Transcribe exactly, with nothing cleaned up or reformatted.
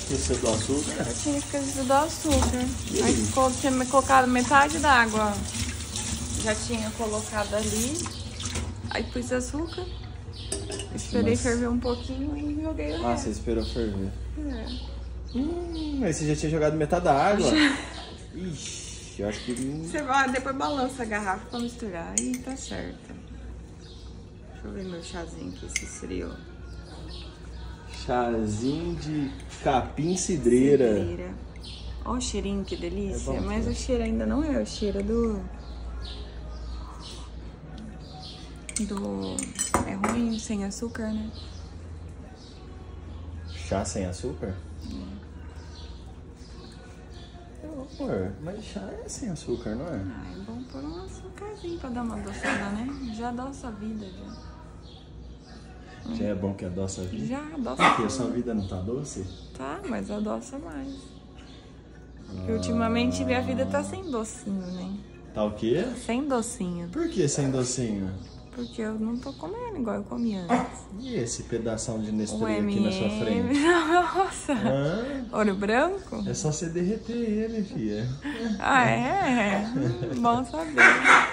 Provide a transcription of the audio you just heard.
Esqueceu do açúcar? Eu tinha esquecido do açúcar. Aí ficou, tinha colocado metade da água. Já tinha colocado ali. Aí pus açúcar. Esperei Nossa. ferver um pouquinho e joguei o Ah, resto. você esperou ferver. É. Hum, aí você já tinha jogado metade da água? Ixi, eu acho que... Você vai, depois balança a garrafa pra misturar. Aí tá certo. Deixa eu ver meu chazinho aqui, se esfriou. Chazinho de capim cidreira. Cidreira. Ó o cheirinho, que delícia. É bom, mas né? o cheiro ainda não é o cheiro do... Do... É ruim sem açúcar, né? Chá sem açúcar? Amor, mas chá é sem açúcar, não é? Ah, é bom pôr um açúcarzinho pra dar uma adoçada, né? Já adoça a vida, já. Já é bom que adoça a vida? Já adoça Porque a tudo. sua vida não tá doce? Tá, mas adoça mais. Porque ultimamente minha vida tá sem docinho, né? Tá o quê? Sem docinho. Por que sem docinho? Porque eu não tô comendo igual eu comia antes. E esse pedação de Nestlé O aqui na sua frente? Nossa! Hã? Ouro branco? É só você derreter ele, filha. Ah, é? Hum, bom saber.